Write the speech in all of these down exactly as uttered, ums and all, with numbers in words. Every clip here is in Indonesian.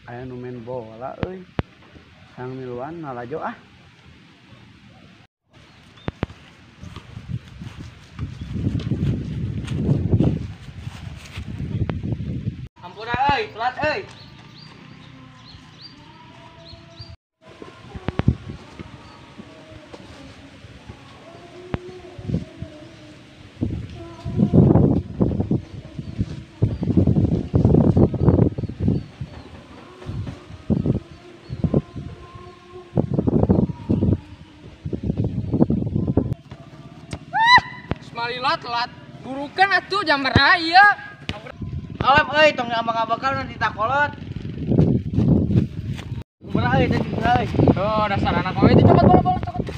aya nu main bola euy. Sang miluan nalajo ah. Ampura euy, telat euy. Malila telat burukan atuh jam berapa ieu? Awep euy, tong ngabak-ngabakal nanti takolot. Kumaha euy teh euy. Oh, dasar anak kowe itu cepet bola bola cepet.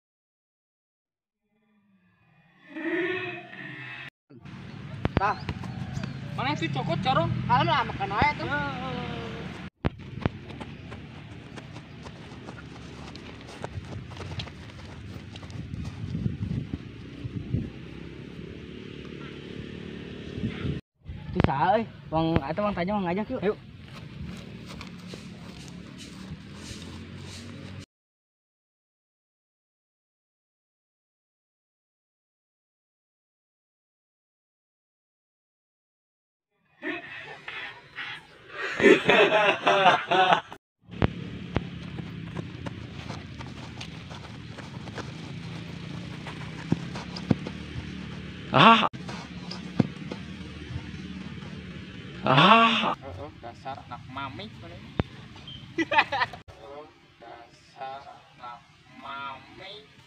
Tah, Mana itu cokot corong? Kalau lah makan aja tuh. itu saha euy. Wong eta Mang Tajam ngajak yuk. Ayo. Ah. Ah. Heeh, dasar anak mami mana. Dasar anak mami.